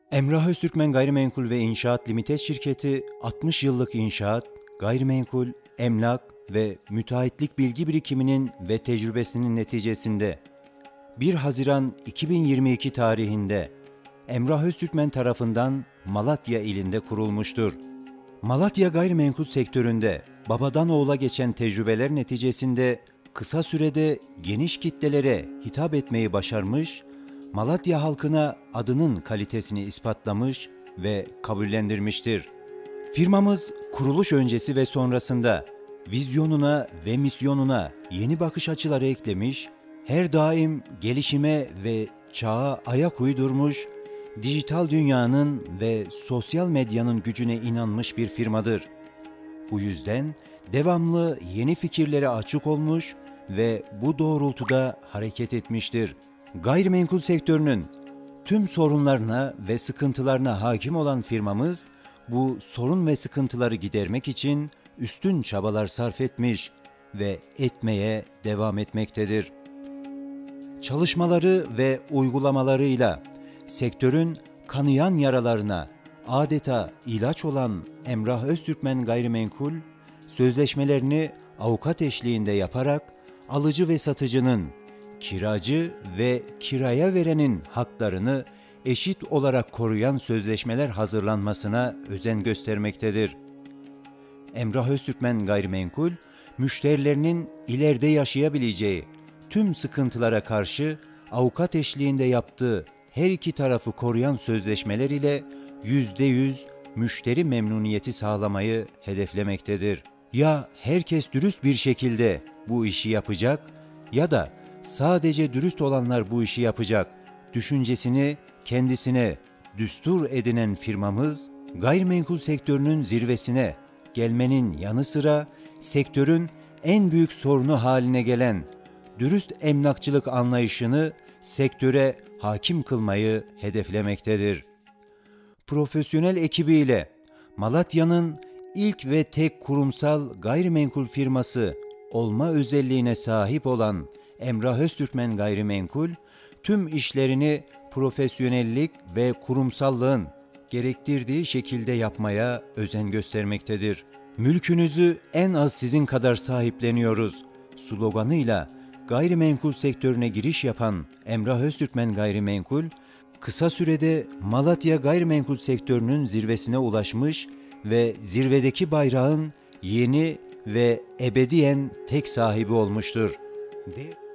Emrah Öztürkmen Gayrimenkul ve İnşaat Limited Şirketi 60 yıllık inşaat, gayrimenkul, emlak ve müteahhitlik bilgi birikiminin ve tecrübesinin neticesinde 1 Haziran 2022 tarihinde Emrah Öztürkmen tarafından Malatya ilinde kurulmuştur. Malatya gayrimenkul sektöründe babadan oğula geçen tecrübeler neticesinde kısa sürede geniş kitlelere hitap etmeyi başarmış, Malatya halkına adının kalitesini ispatlamış ve kabullendirmiştir. Firmamız kuruluş öncesi ve sonrasında vizyonuna ve misyonuna yeni bakış açıları eklemiş, her daim gelişime ve çağa ayak uydurmuş, dijital dünyanın ve sosyal medyanın gücüne inanmış bir firmadır. Bu yüzden devamlı yeni fikirlere açık olmuş ve bu doğrultuda hareket etmiştir. Gayrimenkul sektörünün tüm sorunlarına ve sıkıntılarına hakim olan firmamız, bu sorun ve sıkıntıları gidermek için üstün çabalar sarf etmiş ve etmeye devam etmektedir. Çalışmaları ve uygulamalarıyla sektörün kanayan yaralarına adeta ilaç olan Emrah Öztürkmen Gayrimenkul, sözleşmelerini avukat eşliğinde yaparak alıcı ve satıcının, kiracı ve kiraya verenin haklarını eşit olarak koruyan sözleşmeler hazırlanmasına özen göstermektedir. Emrah Öztürkmen Gayrimenkul, müşterilerinin ileride yaşayabileceği tüm sıkıntılara karşı avukat eşliğinde yaptığı her iki tarafı koruyan sözleşmeler ile %100 müşteri memnuniyeti sağlamayı hedeflemektedir. Ya herkes dürüst bir şekilde bu işi yapacak ya da sadece dürüst olanlar bu işi yapacak düşüncesini kendisine düstur edinen firmamız, gayrimenkul sektörünün zirvesine gelmenin yanı sıra sektörün en büyük sorunu haline gelen dürüst emlakçılık anlayışını sektöre hakim kılmayı hedeflemektedir. Profesyonel ekibiyle Malatya'nın ilk ve tek kurumsal gayrimenkul firması olma özelliğine sahip olan Emrah Öztürkmen Gayrimenkul, tüm işlerini profesyonellik ve kurumsallığın gerektirdiği şekilde yapmaya özen göstermektedir. Mülkünüzü en az sizin kadar sahipleniyoruz sloganıyla gayrimenkul sektörüne giriş yapan Emrah Öztürkmen Gayrimenkul, kısa sürede Malatya gayrimenkul sektörünün zirvesine ulaşmış ve zirvedeki bayrağın yeni ve ebediyen tek sahibi olmuştur.